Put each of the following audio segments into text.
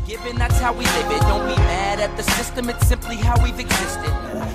given, that's how we live it. Don't be mad at the system, it's simply how we've existed.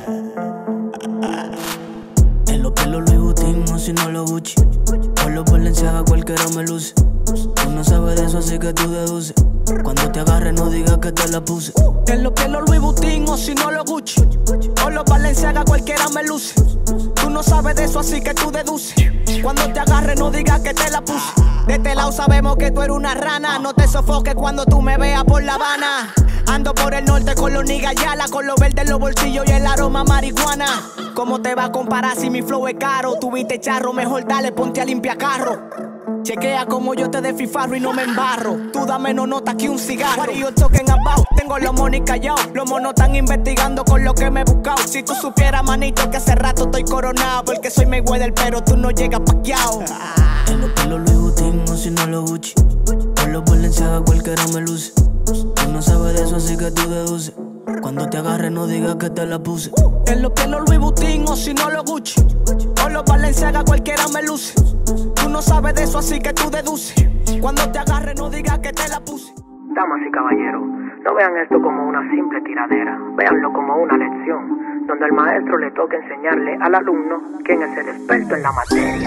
En los pelos Louis Vuitton o si no lo Gucci. Con los Balenciaga cualquiera me luce. Tú no sabes de eso así que tú deduces. Cuando te agarre no digas que te la puse. En los pelos Louis Vuitton o si no lo Gucci. Con los Balenciaga cualquiera me luce. Tú no sabes de eso así que tú deduces. Cuando te agarre no digas que te la puse. De este lado sabemos que tú eres una rana. No te sofoques cuando tú me veas por La Habana. Ando por el norte con los niggas yala, con los verdes en los bolsillos y el aroma marihuana. ¿Cómo te va a comparar si mi flow es caro? Tú viste charro, mejor dale, ponte a limpiar carro. Chequea como yo te desfifarro y no me embarro. Tú dame no nota que un cigarro. What are you talking about? Tengo los monos callados. Los monos están investigando con lo que me he buscado. Si tú supieras, manito, que hace rato estoy coronado. Porque soy Mayweather, pero tú no llegas paqueado. En los pelos Louis Vuitton o si no lo Gucci. Con los Balenciaga cualquiera me luce. Tú no sabes de eso así que tú deduces. Cuando te agarre no digas que te la puse. En los pelos Louis Vuitton o si no lo Gucci. Con los Balenciaga cualquiera me luce. Tú no sabes de eso así que tú deduces. Cuando te agarre no digas que te la puse. Damas y caballeros, no vean esto como una simple tiradera. Véanlo como una lección, donde al maestro le toca enseñarle al alumno quién es el experto en la materia.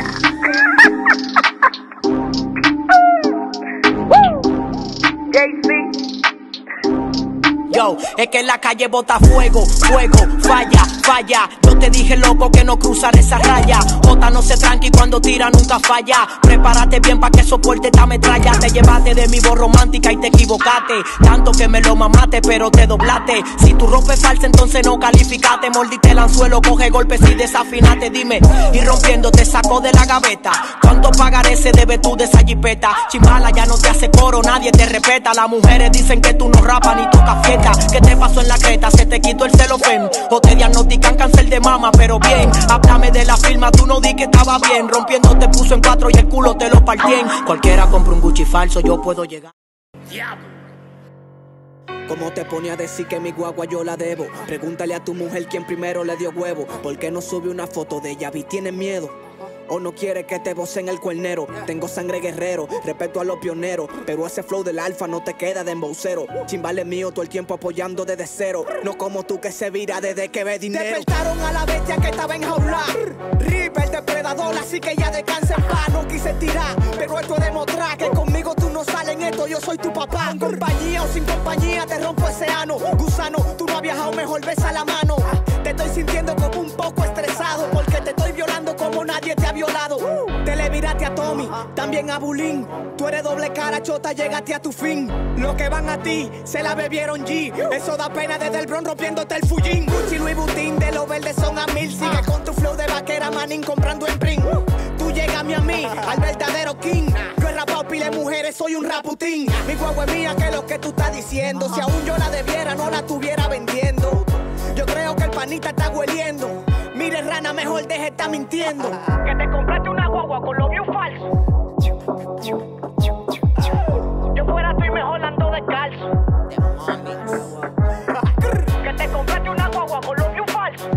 JC. Yo, es que en la calle bota fuego, fuego, falla, falla. Yo te dije, loco, que no cruzar esa raya. Jota no se tranqui cuando tira, nunca falla. Prepárate bien pa' que soporte esta metralla. Te llevaste de mi voz romántica y te equivocaste. Tanto que me lo mamaste, pero te doblaste. Si tu ropa es falsa, entonces no calificaste. Mordiste el anzuelo, coge golpes y desafinaste. Dime, y rompiendo te sacó de la gaveta. ¿Cuánto pagaré se debe tú de esa jipeta? Chimbala ya no te hace coro, nadie te respeta. Las mujeres dicen que tú no rapas ni tocas fiesta. ¿Qué te pasó en la creta? ¿Se te quitó el celofén? O te diagnostican cáncer de mama, pero bien. Háblame de la firma, tú no di que estaba bien. Rompiendo te puso en cuatro y el culo te lo partien. Cualquiera compra un Gucci falso, yo puedo llegar. Diablo. ¿Cómo te pone a decir que mi guagua yo la debo? Pregúntale a tu mujer quién primero le dio huevo. ¿Por qué no sube una foto de ella? ¿Vi tienes miedo? ¿O no quiere que te vocen el cuernero? Tengo sangre guerrero, respeto a los pioneros. Pero ese flow del alfa no te queda de embaucero. Chimbale mío todo el tiempo apoyando desde cero. No como tú que se vira desde que ve dinero. Despertaron a la bestia que estaba enjaulada. Rip el depredador, así que ya descansa en paz. No quise tirar, pero esto es demostrar que conmigo tú no sales en esto, yo soy tu papá. Con compañía o sin compañía te rompo ese ano. Gusano, tú no has viajado, mejor besa la mano. Te estoy sintiendo como un poco estresado, porque te estoy violando como nadie te ha violado. Te le viraste a Tommy, también a Bulín. Tú eres doble cara, chota, llegaste a tu fin. Lo que van a ti, se la bebieron G. Eso da pena desde el Bron rompiéndote el fullín. Gucci, Louis Vuitton, de los verdes son a 1000. Sigue con tu flow de vaquera, manín, comprando en print. Tú llégame a mí, al verdadero king. Yo he rapado pile mujeres, soy un raputín. Mi guagua es mía, que es lo que tú estás diciendo. Si aún yo la debiera, no la estuviera vendiendo. Yo creo que el panita está hueliendo. Mire, rana, mejor deje estar mintiendo. Que te compraste una guagua con lo view falso. Yo fuera tú y mejor ando descalzo. Que te compraste una guagua con lo view falso.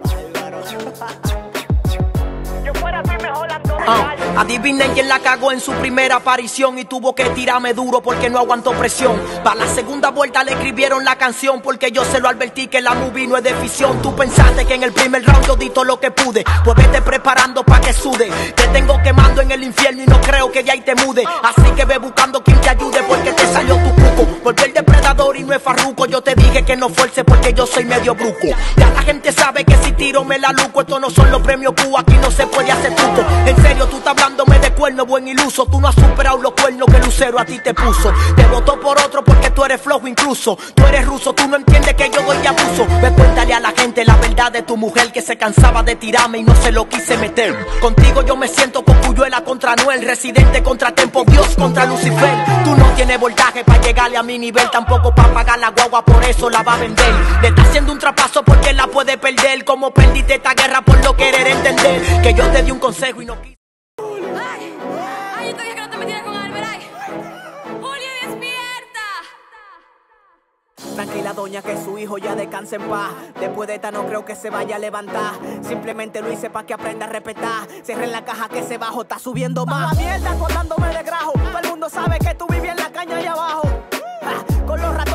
Yo fuera tú y mejor ando descalzo. Adivinen quién la cagó en su primera aparición y tuvo que tirarme duro porque no aguantó presión. Para la segunda vuelta le escribieron la canción porque yo se lo advertí que la movie no es de ficción. Tú pensaste que en el primer round yo di todo lo que pude, pues vete preparando pa' que sude. Te tengo quemando en el infierno y no creo que de ahí te mude. Así que ve buscando quien te ayude porque te salió tu cuco. Volvió el depredador y no es farruco. Yo te dije que no fuerce porque yo soy medio bruco. Ya la gente sabe que si tiro me la luco. Estos no son los premios Q, aquí no se puede hacer truco. En serio, tú estás hablándome de cuerno, buen iluso. Tú no has superado los cuernos que Lucero a ti te puso. Te votó por otro porque tú eres flojo incluso. Tú eres ruso, tú no entiendes que yo doy abuso. Ve, cuéntale a la gente la verdad de tu mujer, que se cansaba de tirarme y no se lo quise meter. Contigo yo me siento con Cuyuela contra Noel, Residente contra Tempo, Dios contra Lucifer. Tú no tienes voltaje para llegarle a mi nivel, tampoco para pagar la guagua, por eso la va a vender. Le está haciendo un trapazo porque la puede perder. Como perdiste esta guerra por no querer entender que yo te di un consejo y no quise. Ay, yo te dije que no te metieras con Albert. Ay, Julio, despierta. Tranquila, doña, que su hijo ya descanse en paz. Después de esta no creo que se vaya a levantar. Simplemente lo hice para que aprenda a respetar. Cierren la caja que ese bajo está subiendo más. La mierda, tú hablándome de grajo. Todo el mundo sabe que tú vivías en la caña allá abajo. Con los ratones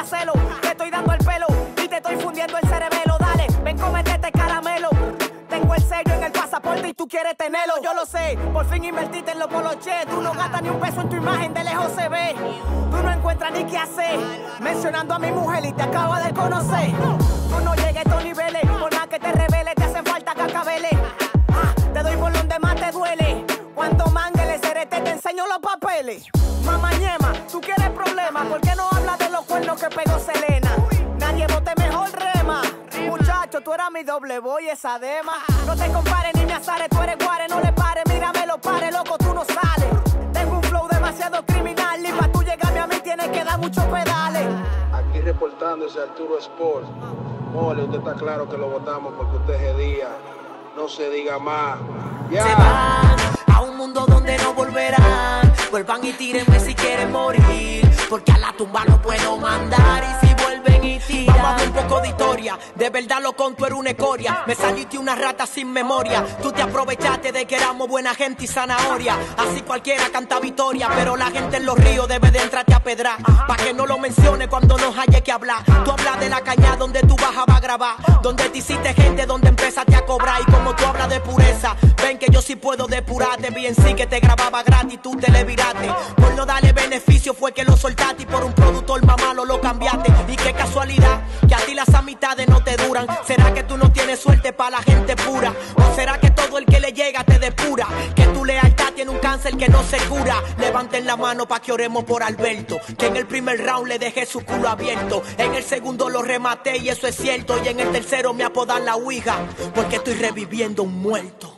hacerlo. Te estoy dando el pelo y te estoy fundiendo el cerebelo. Dale, ven, cómete este caramelo. Tengo el sello en el pasaporte y tú quieres tenerlo. Yo lo sé, por fin invertiste en los poloches. Tú no gastas ni un peso en tu imagen, de lejos se ve. Tú no encuentras ni qué hacer, mencionando a mi mujer y te acabo de conocer. Tú no llegues a estos niveles, por nada que te reveles, te hacen falta cacabeles. Te doy por donde más te duele. Cuando mangueles, te enseño los papeles. Mamañema, tú quieres problemas, ¿por qué no hablas de los cuernos que pegó Selena? Nadie bote mejor rema. Muchacho, tú eras mi doble boy, esa dema. No te compares ni me azares, tú eres guare, no le pares. Mírame los pares, loco, tú no sales. Tengo un flow demasiado criminal y pa' tú llegarme a mí tienes que dar muchos pedales. Aquí reportándose Arturo Sports. Mole, usted está claro que lo votamos porque usted es día. No se diga más. Se van a un mundo donde no volverán. Vuelvan y tírenme si quieren morir, porque a la tumba no puedo mandar. Y si vuelven y tiran, vamos a ver un poco de historia. De verdad lo conto, era una escoria. Me saliste una rata sin memoria. Tú te aprovechaste de que éramos buena gente y zanahoria. Así cualquiera canta victoria, pero la gente en los ríos debe de entrarte a pedrar. Pa' que no lo mencione cuando nos haya que hablar. Tú hablas de la cañada donde tú bajabas a grabar, donde te hiciste gente, donde empezaste a cobrar. Y como tú hablas de pureza, ven que yo sí puedo depurarte. Bien sí que te grababa gratis, tú te le viraste. Por no darle beneficio fue que lo soltaste, y por un productor más malo lo cambiaste. Y qué casualidad que a ti las amistades no te duran. ¿Será que tú no tienes suerte para la gente pura? ¿O será que todo el que le llega te depura? Que tu lealtad tiene un cáncer que no se cura. Levanten la mano pa' que oremos por Alberto, que en el primer round le dejé su culo abierto. En el segundo lo rematé y eso es cierto. Y en el tercero me apodan la ouija, porque estoy reviviendo un muerto.